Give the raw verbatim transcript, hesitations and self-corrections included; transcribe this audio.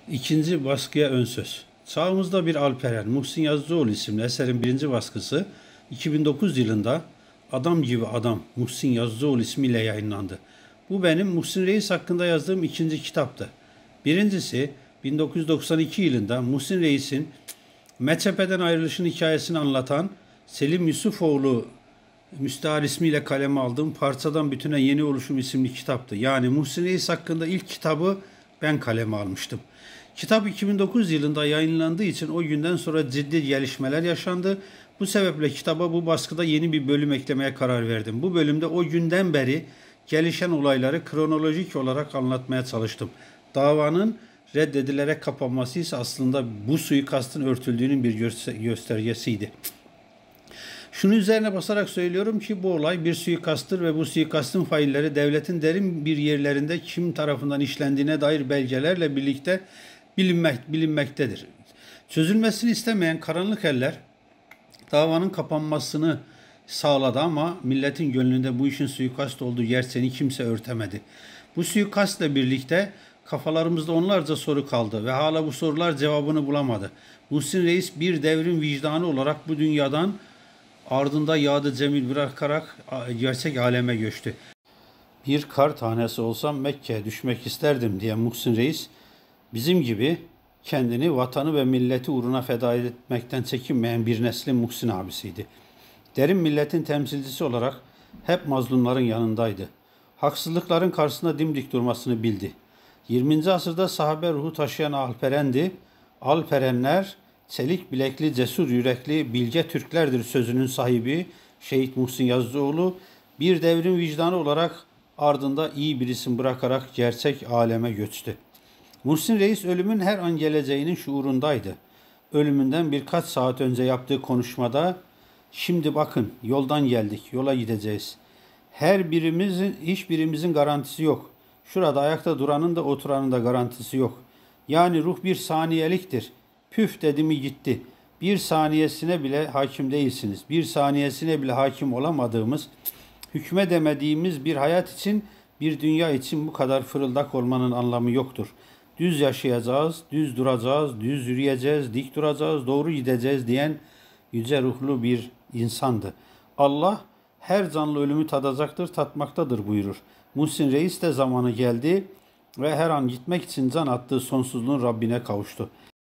İkinci baskıya ön söz. Çağımızda bir Alperen, Muhsin Yazıcıoğlu isimli eserin birinci baskısı iki bin dokuz yılında Adam Gibi Adam Muhsin Yazıcıoğlu ismiyle yayınlandı. Bu benim Muhsin Reis hakkında yazdığım ikinci kitaptı. Birincisi bin dokuz yüz doksan iki yılında Muhsin Reis'in M H P'den ayrılışın hikayesini anlatan Selim Yusufoğlu Müstahar ismiyle kaleme aldığım Parçadan Bütüne Yeni Oluşum isimli kitaptı. Yani Muhsin Reis hakkında ilk kitabı ben kaleme almıştım. Kitap iki bin dokuz yılında yayınlandığı için o günden sonra ciddi gelişmeler yaşandı. Bu sebeple kitaba bu baskıda yeni bir bölüm eklemeye karar verdim. Bu bölümde o günden beri gelişen olayları kronolojik olarak anlatmaya çalıştım. Davanın reddedilerek kapanması ise aslında bu suikastın örtüldüğünün bir göstergesiydi. Şunu üzerine basarak söylüyorum ki bu olay bir suikasttır ve bu suikastın failleri devletin derin bir yerlerinde kim tarafından işlendiğine dair belgelerle birlikte bilinmek, bilinmektedir. Çözülmesini istemeyen karanlık eller davanın kapanmasını sağladı ama milletin gönlünde bu işin suikast olduğu gerçeğini kimse örtemedi. Bu suikastla birlikte kafalarımızda onlarca soru kaldı ve hala bu sorular cevabını bulamadı. Muhsin Reis bir devrin vicdanı olarak bu dünyadan ardında yağdı cemil bırakarak gerçek aleme göçtü. Bir kar tanesi olsam Mekke'ye düşmek isterdim diye Muhsin Reis bizim gibi kendini vatanı ve milleti uğruna feda etmekten çekinmeyen bir neslin Muhsin abisiydi. Derin milletin temsilcisi olarak hep mazlumların yanındaydı. Haksızlıkların karşısında dimdik durmasını bildi. yirminci asırda sahabe ruhu taşıyan Alperen'di. Alperenler çelik bilekli, cesur yürekli, bilge Türklerdir sözünün sahibi Şehit Muhsin Yazıcıoğlu bir devrin vicdanı olarak ardında iyi bir isim bırakarak gerçek aleme göçtü. Muhsin Reis ölümün her an geleceğinin şuurundaydı. Ölümünden birkaç saat önce yaptığı konuşmada "Şimdi bakın yoldan geldik, yola gideceğiz. Her birimizin, hiçbirimizin garantisi yok. Şurada ayakta duranın da oturanın da garantisi yok. Yani ruh bir saniyeliktir. Püf dedi mi gitti. Bir saniyesine bile hakim değilsiniz. Bir saniyesine bile hakim olamadığımız, hükmedemediğimiz bir hayat için, bir dünya için bu kadar fırıldak olmanın anlamı yoktur. Düz yaşayacağız, düz duracağız, düz yürüyeceğiz, dik duracağız, doğru gideceğiz diyen yüce ruhlu bir insandı. Allah her canlı ölümü tadacaktır, tatmaktadır buyurur. Muhsin Reis de zamanı geldi ve her an gitmek için can attığı sonsuzluğun Rabbine kavuştu.